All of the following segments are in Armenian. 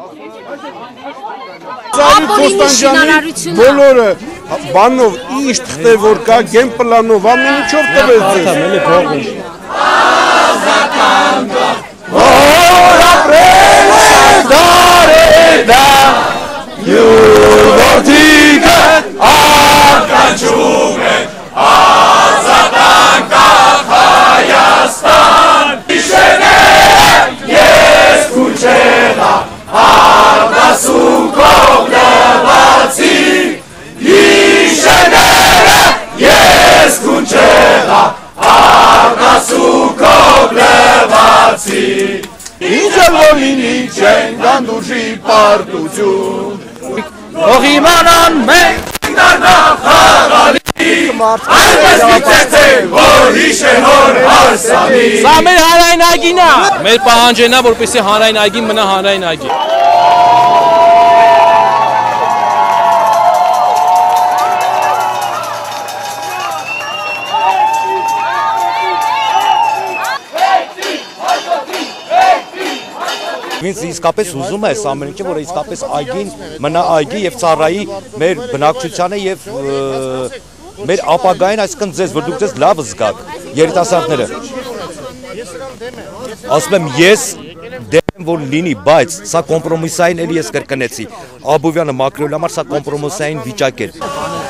Բոլորը բանով իշտ խտեր որ կա գեմ պլանով ամեն ինչով տվեց որ ապրել է դարեդա յուղորդիկը արկաչում է ազատան կախ Հայաստան իշեները ես կուչեղա արտասում կողնվածի իշեները ես կուչեղա արտասում կողնվածի Ինձել որ լինի չեն գանդուրջի պարտություն Ող իմանան մենք դարնախ խաղալի Այնպես միտեցեք, որ հիշեն հոր հարսանի Սա մեր հանրային այգին է Մեր պահանջենա, որպեսզի հանրային այգին մնա հանրային այգի Ինձ իսկապես ուզում է այս ամեն ինչը, որ իսկապես այգին մնա այգի եւ ծառայի մեր բնակչությանը եւ մեր ապագային, այսինքն ձեզ, որ դուք ձեզ լավ զգաք, երիտասարդները։ Ասում եմ, ես դեմ եմ, որ լինի, բայց սա կոմպրոմիսային էլի ես կրկնեցի։ Աբովյանը Մակրոյի համար սա կոմպրոմիսային վիճակ է։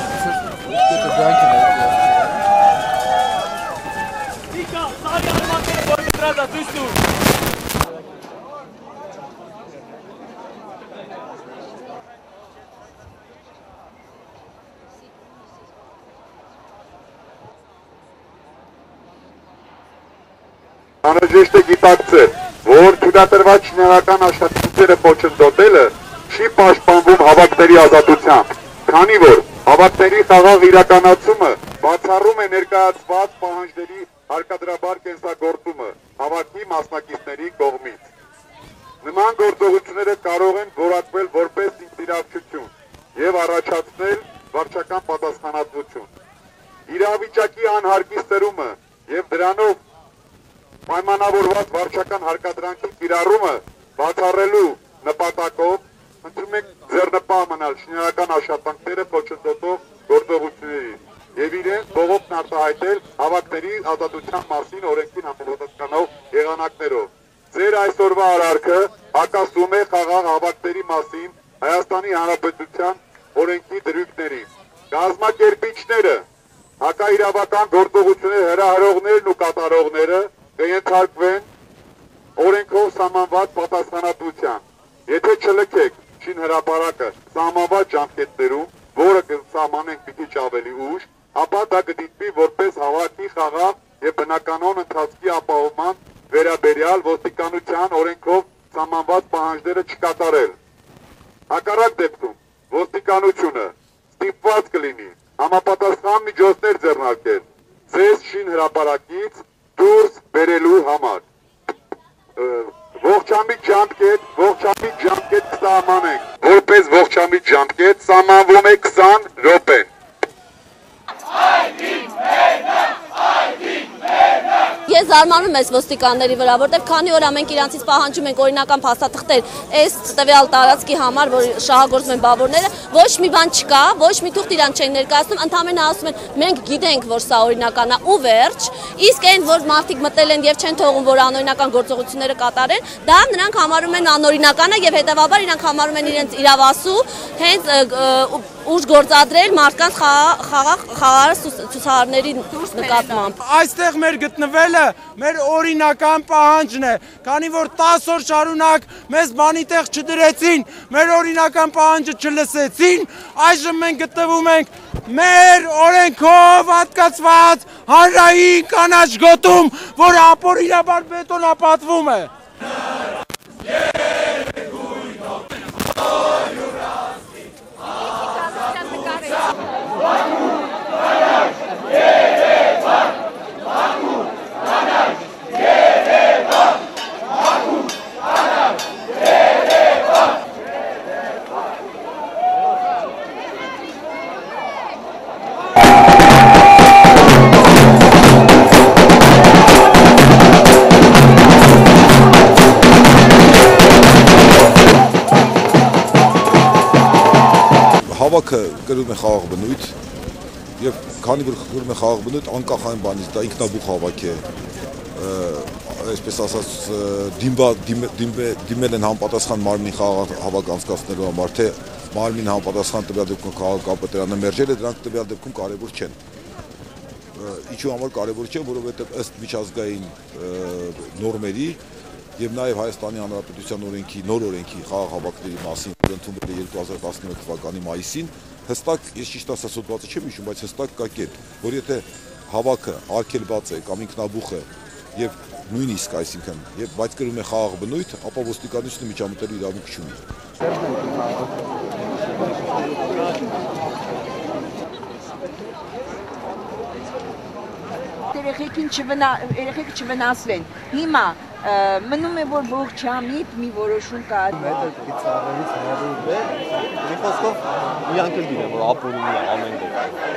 Անհրաժեշտ է գիտակցել, որ թույլատրված շինարարական աշխատանքները ոչնչոտելը չի պաշտպանվում հավաքների ազատությամբ, քանի որ հավաքների խաղաղ իրականացումը բացառում է ներկայացված պահանջների հարկադրաբար կենսագործումը հավաքի մասնակիցների կողմից։ Նման գործողությունները կարող են որակվել որպես ինքնիրավչություն եւ առաջացնել վարչական պատասխանատվություն։ Իրավիճակի անհարկի սրումը եւ դրանով պայմանավորված վարչական հարկադրանքի կիրառումը բացառելու նպատակով խնդրում ենք ձեռնպահ մնալ շինարարական աշխատանքները ոչնչոտող գործողություններին եւ իրենց բողոքն արտահայտել հավաքների ազատության մասին օրենքին համապատասխանող եղանակներով։ Ձեր այսօրվա արարքը հակասում է խաղաղ հավաքների մասին Հայաստանի Հանրապետության օրենքի դրույթներին։ Կազմակերպիչները, հակաիրավական գործողությունների հրահրողներն ու կատարողները կենթարկվեն օրենքով սահմանված պատասխանատվության։ Եթե չլքեք շինհրապարակը սահմանված ժամկետներում, որը կսահմանենք մի քիչ ավելի ուշ, ապա դա կդիտվի որպես հավաքի խաղաղ եւ բնականոն ընթացքի ապահովման վերաբերյալ ոստիկանության օրենքով սահմանված պահանջները չկատարել։ Հակառակ դեպքում ոստիկանությունը ստիպված կլինի համապատասխան միջոցներ ձեռնարկել ձեզ շինհրապարակից դուրս բերելու համար։ Ողջամիտ ժամկետ սահմանենք, որպես ողջամիտ ժամկետ սահմանվում է 20 րոպե։ Ես զարմանում եմ ոստիկանների վրա, որտեղ քանի օր ամենք իրանցից պահանջում ենք օրինական փաստաթղթեր այս տվյալ տարածքի համար, որ շահագործում են բավորները, ոչ մի բան չկա, ոչ մի թուղթ իրան չեն ներկայացնում, ընդհանրապես ասում են մենք գիտենք, որ սա օրինական է ու վերջ, իսկ այն որ մարդիկ մտել են եւ չեն թողում, որ անօրինական գործողությունները կատարեն, դա նրանք համարում են անօրինական եւ հետեւաբար իրանք համարում են իրենց իրավասու հենց ուժ գործադրել մարդկանց խաղաղ ցուցարարների նկատմամբ։ Այստեղ մեր գտնվելը մեր օրինական պահանջն է, քանի որ 10 օր շարունակ մեզ բանի տեղ չդրեցին, մեր օրինական պահանջը չլսեցին, այժմ մենք գտնվում ենք մեր օրենքով հատկացված հանրային կանաչ գոտում, որը ապօրինաբար բետոնապատվում է։ հավաքը կրում է խաղաղ բնույթ եւ քանի որ կրում է խաղաղ բնույթ անկախ այն բանից դա ինքնաբուխ հավաք է այսպես ասած դիմել են համապատասխան մարմնի խաղաղ հավաք անցկացնելու համար թե մարմին համապատասխան տվյալ դեպքում քաղաքապետարանը մերժել է դրանք տվյալ դեպքում կարևոր չեն ինչու համար կարևոր չէ որովհետեւ ըստ միջազգային նորմերի եւ նաեւ Հայաստանի Հանրապետության օրենքի նոր օրենքի խաղաղ հավաքների մասին որ ընդունվել է 2019 թվականի մայիսին հստակ ես ճիշտ ասած հոդվածը չեմ հիշում բայց հստակ կա կետ որ եթե հավաքը արգելված է կամ ինքնաբուխ է եւ նույնիսկ այսինքն եւ բայց կրում է խաղաղ բնույթ ապա ոստիկանությունը միջամտելու իրավունք չունի երեխեքը չվնասվեն հիմա մնում է որ ողջամիտ մի որոշում կա Մետր ծառերից հնարավոր է մի խոսքով մի անկել դինեմ որ ապօրինի ամեն դեպքում